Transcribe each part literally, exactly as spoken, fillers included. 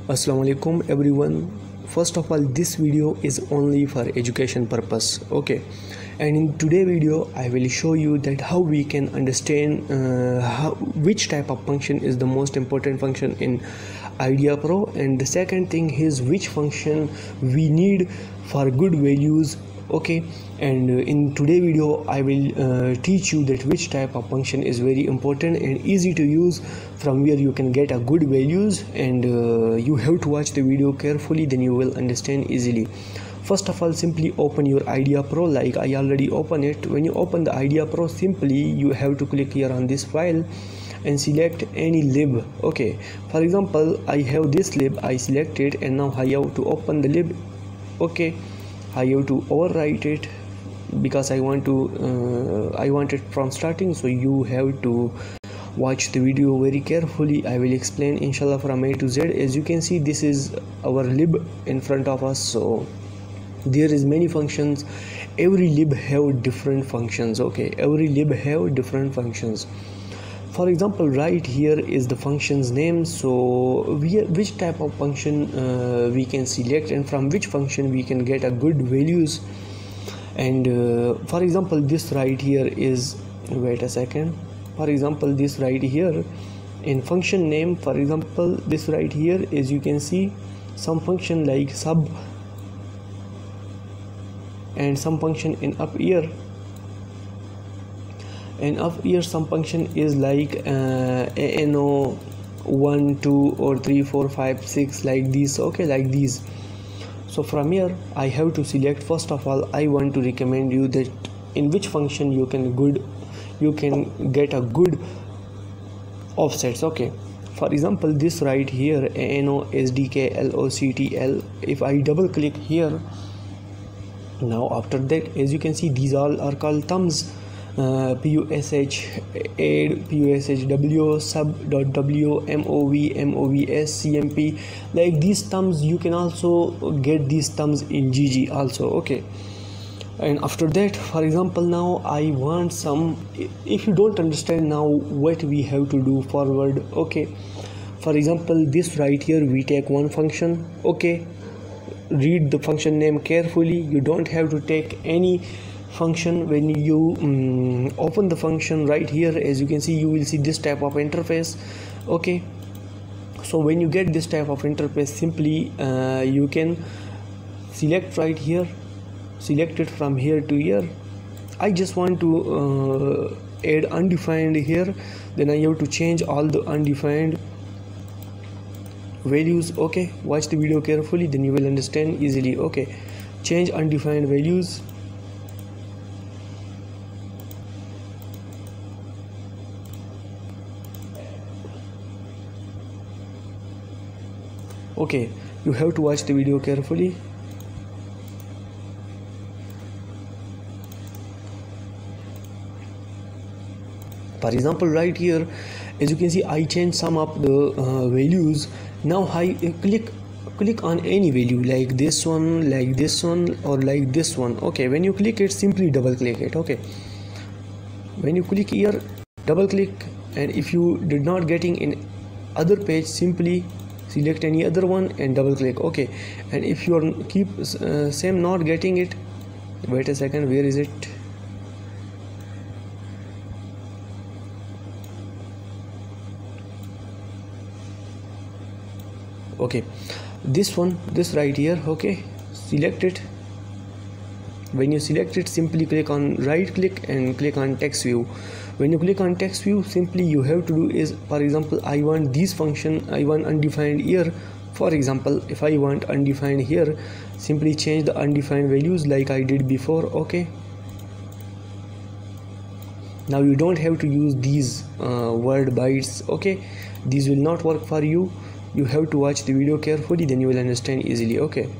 Assalamu alaikum everyone. First of all, this video is only for education purpose, okay? And in today's video I will show you that how we can understand uh, how, which type of function is the most important function in Idea Pro, and the second thing is which function we need for good values, okay? And uh, in today's video I will uh, teach you that which type of function is very important and easy to use, from where you can get a good values, and uh, you have to watch the video carefully, then you will understand easily. First of all, simply open your Idea Pro like I already opened it. When you open the Idea Pro, simply you have to click here on this file and select any lib, okay? For example, I have this lib, I select it, and now I have to open the lib, okay? I have to overwrite it because I want to uh, I want it from starting, so you have to watch the video very carefully. I will explain inshallah from A to Z. As you can see, this is our lib in front of us, so there is many functions. Every lib have different functions, okay? Every lib have different functions. For example, right here is the function's name, so we which type of function uh, we can select, and from which function we can get a good values. And uh, for example, this right here is, wait a second, for example, this right here in function name, for example, this right here is, you can see some function like sub, and some function in up here, and up here some function is like uh, A N O one, two or three, four, five, six, like these, okay, like these. So from here I have to select. First of all, I want to recommend you that in which function you can good you can get a good offsets, okay? For example, this right here, A N O S D K L O C T L, if I double click here, now after that, as you can see, these all are called thumbs. Uh, P U S H add, P U S H W, sub dot W, M O V, M O V S, C M P, like these thumbs. You can also get these thumbs in G G also, okay? And after that, for example, now I want some, if you don't understand now what we have to do forward, okay? For example, this right here, we take one function, okay? Read the function name carefully. You don't have to take any function. When you um, open the function right here, as you can see, you will see this type of interface, okay? So when you get this type of interface, simply uh, you can select right here, select it from here to here. I just want to uh, add undefined here, then I have to change all the undefined values, okay? Watch the video carefully, then you will understand easily, okay? Change undefined values. Okay, you have to watch the video carefully. For example, right here, as you can see, I changed some of the uh, values. Now I click click on any value, like this one, like this one, or like this one, okay? When you click it, simply double click it, okay? When you click here, double click, and if you did not getting in other page, simply select any other one and double click, okay? And if you are keep uh, same not getting it, wait a second, where is it? Okay, this one, this right here, okay? Select it. When you select it, simply click on right click and click on text view. When you click on text view, simply you have to do is, for example, I want this function, I want undefined here. For example, if I want undefined here, simply change the undefined values like I did before, okay? Now you don't have to use these uh, word bytes, okay? These will not work for you. You have to watch the video carefully, then you will understand easily, okay?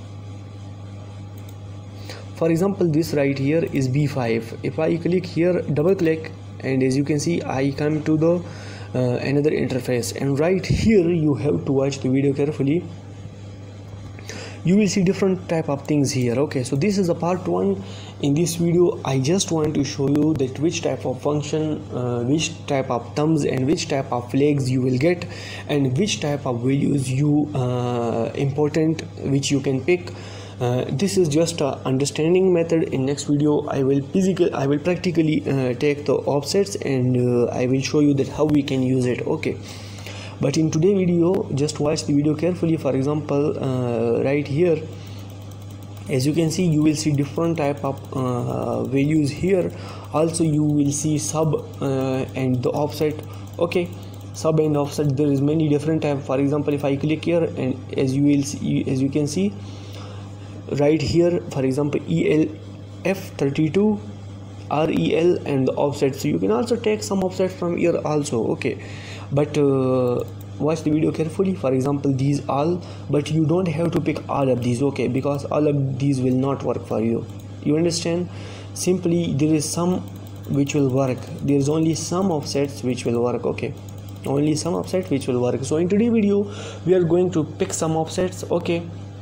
For example, this right here is B five. If I click here, double click, and as you can see, I come to the uh, another interface, and right here you have to watch the video carefully. you will see different type of things here. Okay, so this is a part one. In this video I just want to show you that which type of function, uh, which type of thumbs and which type of flags you will get, and which type of values you uh, important which you can pick. Uh, this is just a understanding method. In next video I will physical I will practically uh, take the offsets, and uh, I will show you that how we can use it. Okay, but in today's video, just watch the video carefully. For example, uh, right here, as you can see, you will see different type of uh, values here. Also you will see sub uh, and the offset. Okay, sub and offset, there is many different type. For example, if I click here, and as you will see, as you can see right here, for example, E L F thirty-two, R E L and the offset. So you can also take some offset from here also. Okay, but uh, watch the video carefully. For example, these all, but you don't have to pick all of these. Okay, because all of these will not work for you. You understand? Simply there is some which will work. There is only some offsets which will work. Okay, only some offset which will work. So in today's video we are going to pick some offsets. Okay,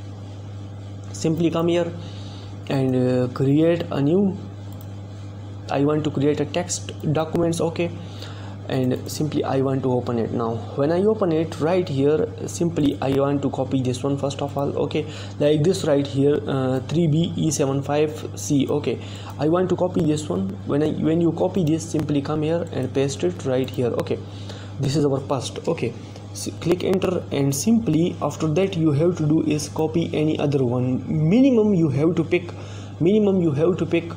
simply come here and uh, create a new, I want to create a text documents. Okay, and simply I want to open it. Now when I open it, right here, simply I want to copy this one first of all. Okay, like this right here, uh, three B E seventy-five C. Okay, I want to copy this one. When I when you copy this, simply come here and paste it right here. Okay, this is our first. Okay, so click enter, and simply after that you have to do is copy any other one. Minimum you have to pick minimum you have to pick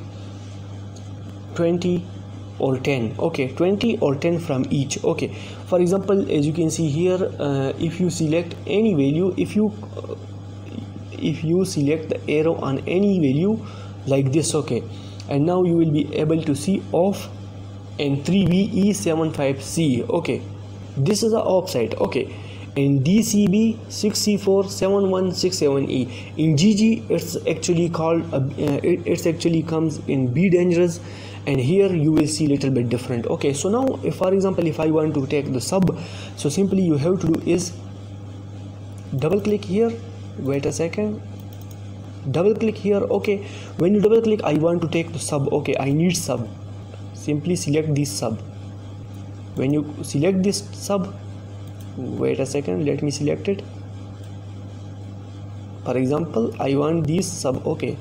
twenty or ten. Okay, twenty or ten from each. Okay, for example, as you can see here, uh, if you select any value, if you uh, if you select the arrow on any value like this, okay, and now you will be able to see off and three B E seventy-five C. Okay, this is the offset. Okay, in D C B six C four seven one six seven E, in G G it's actually called uh, it, it's actually comes in B dangerous, and here you will see little bit different. Okay, so now if for example if I want to take the sub, so simply you have to do is double click here, wait a second, double click here. Okay, when you double click, I want to take the sub. Okay, I need sub, simply select this sub. When you select this sub, wait a second, let me select it. For example, I want this sub. Okay,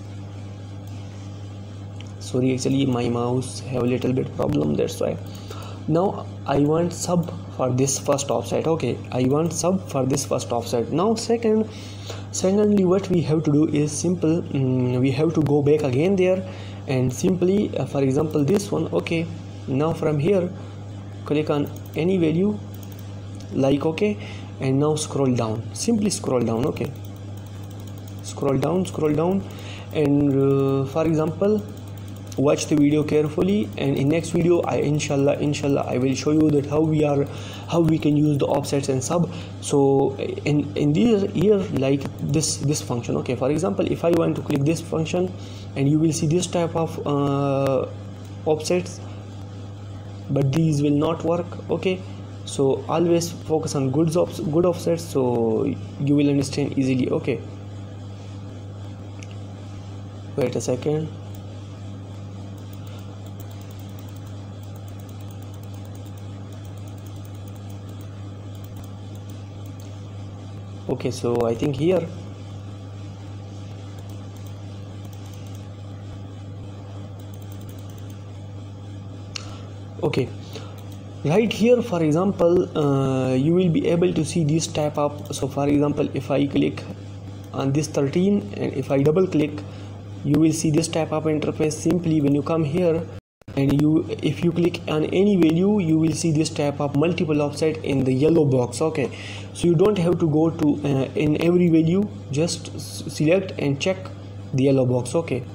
sorry, actually my mouse have a little bit problem, that's why. Now I want sub for this first offset. Okay, I want sub for this first offset. Now second secondly what we have to do is simple, um, we have to go back again there, and simply uh, for example this one. Okay, now from here click on any value like, okay, and now scroll down, simply scroll down. Okay, scroll down scroll down and uh, for example watch the video carefully, and in next video I inshallah inshallah I will show you that how we are how we can use the offsets and sub. So in in this here, like this this function. Okay, for example if I want to click this function, and you will see this type of uh, offsets, but these will not work. Okay, so always focus on good off good offsets, so you will understand easily. Okay, wait a second. Okay, so I think here okay, right here for example uh, you will be able to see this type of. So for example if I click on this thirteen, and if I double click, you will see this type of interface. Simply when you come here and you if you click on any value, you will see this type of multiple offset in the yellow box. Okay, so you don't have to go to uh, in every value, just select and check the yellow box. Okay,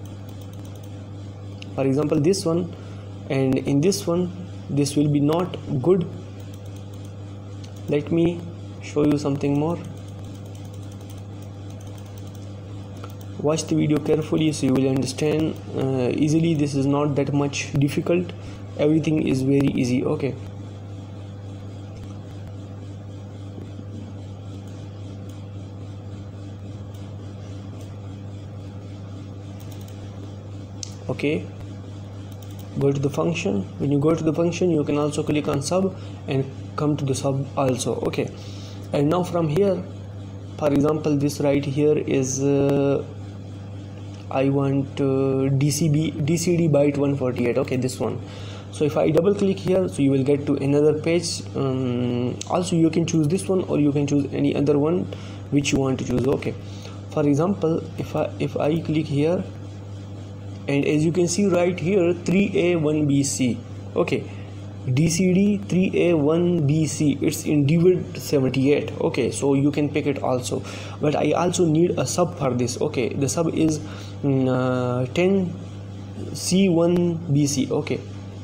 for example this one, and in this one this will be not good. Let me show you something more. Watch the video carefully so you will understand uh, easily. This is not that much difficult, everything is very easy. Okay, Okay, go to the function. When you go to the function, you can also click on sub and come to the sub also. Okay, and now from here, for example, this right here is uh, I want uh, D C B D C D byte one forty-eight. Okay, this one. So if I double click here, so you will get to another page. Um, also you can choose this one, or you can choose any other one which you want to choose. Okay, for example, if I if I click here, and as you can see right here, three A one B C. Okay, D C D three A one B C, it's in D V D seventy-eight. Okay, so you can pick it also, but I also need a sub for this. Okay, the sub is uh, ten C one B C. Okay,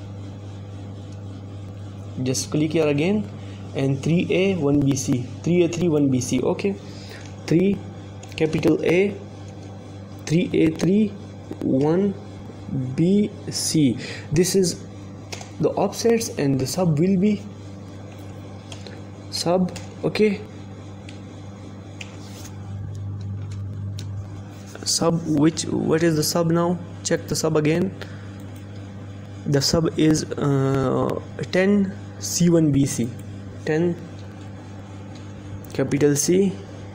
just click here again, and three A one B C, three A three one B C. Okay, three capital A, three A three one B C. This is the offsets, and the sub will be sub. Okay, sub, which what is the sub now? Check the sub again. The sub is uh, ten C one B C, ten capital C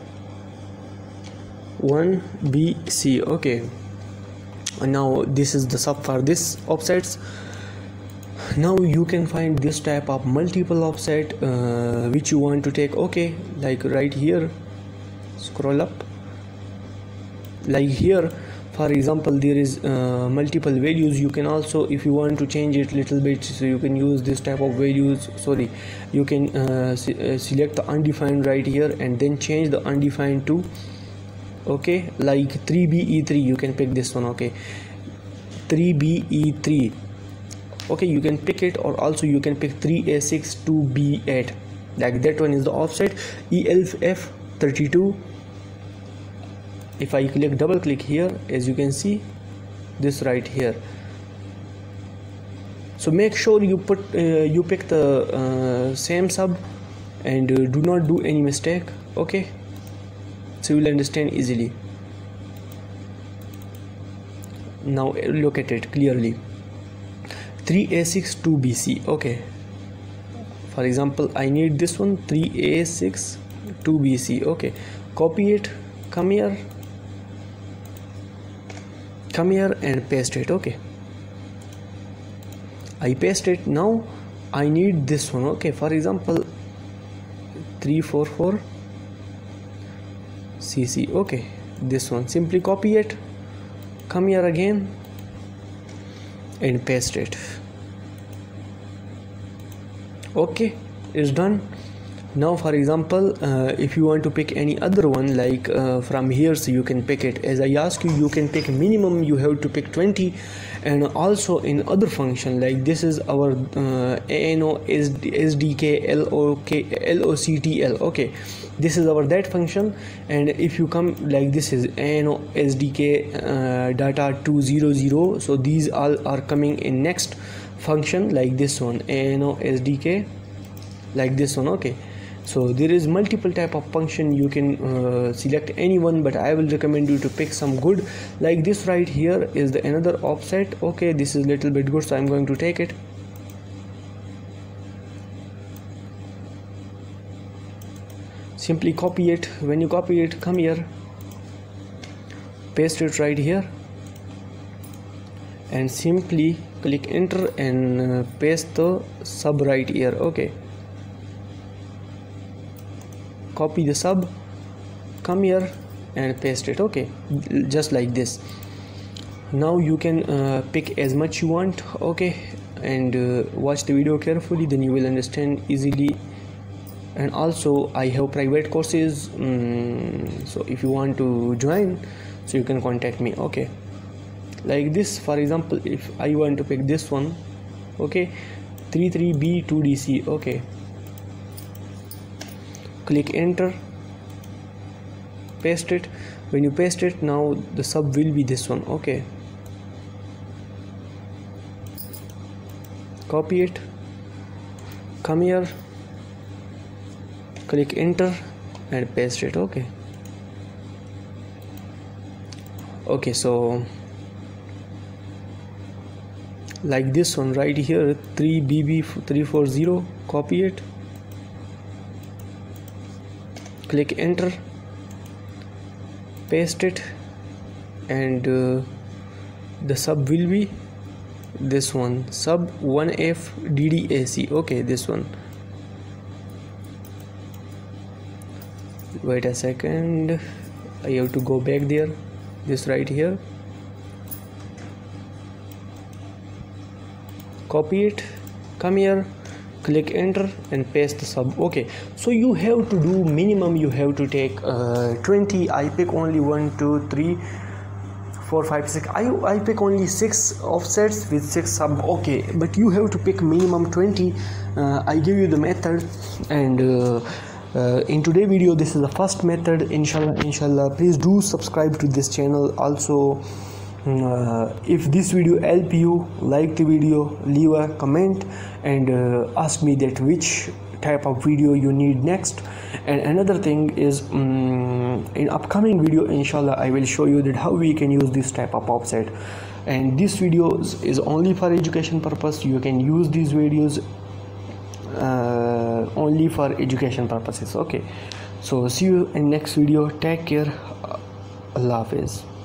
one B C. Okay, and now this is the sub for this offsets. Now you can find this type of multiple offset uh, which you want to take. Okay, like right here, scroll up, like here, for example, there is uh, multiple values. You can also, if you want to change it little bit, so you can use this type of values. Sorry, you can uh, se uh, select the undefined right here, and then change the undefined to, okay, like three B E three. You can pick this one. Okay, three B E three. Okay, you can pick it, or also you can pick three A six two B eight, like that one is the offset. E L F thirty-two. If I click double click here, as you can see this right here, so make sure you put uh, you pick the uh, same sub, and uh, do not do any mistake. Okay, so you will understand easily. Now look at it clearly, three A six two B C. Okay, for example, I need this one, three A six two B C. Okay, copy it, come here, come here and paste it. Okay, I paste it. Now I need this one. Okay, for example, three four four C C. Okay, this one, simply copy it, come here again and paste it. Okay, it's done. Now for example, uh, if you want to pick any other one, like uh, from here, so you can pick it. As I ask you, you can pick minimum, you have to pick twenty. And also in other function, like this is our uh, A N O S D K L O K L O C T L. Okay, this is our that function. And if you come like this is A N O S D K uh, data two hundred. So these all are coming in next function, like this one, A N O S D K, like this one. Okay, so there is multiple type of function. You can uh, select any one, but I will recommend you to pick some good, like this right here is the another offset. Okay, this is little bit good, so I'm going to take it. Simply copy it. When you copy it, come here, paste it right here, and simply click enter and uh, paste the sub right here. Okay, copy the sub, come here and paste it. Okay, just like this. Now you can uh, pick as much you want. Okay, and uh, watch the video carefully, then you will understand easily. And also I have private courses, um, so if you want to join, so you can contact me. Okay, like this, for example, if I want to pick this one, okay, three three B two D C. Okay, click enter, paste it. When you paste it, now the sub will be this one. Okay, copy it, come here, click enter and paste it. Okay, okay, so like this one right here, three B B three forty. Copy it, click enter, paste it, and uh, the sub will be this one, sub one F D D A C. Okay, this one. Wait a second, I have to go back there. This right here, copy it, come here, click enter and paste the sub. Okay, so you have to do minimum, you have to take uh, twenty. I pick only one two three four five six. I, I pick only six offsets with six sub. Okay, but you have to pick minimum twenty. uh, I give you the method, and uh, uh, in today's video this is the first method. Inshallah, inshallah, please do subscribe to this channel. Also, uh, if this video help you, like the video, leave a comment, and uh, ask me that which type of video you need next. And another thing is, um, in upcoming video inshallah I will show you that how we can use this type of offset. And this video is only for education purpose. You can use these videos uh, only for education purposes. Okay, so see you in next video. Take care. Allah Hafiz.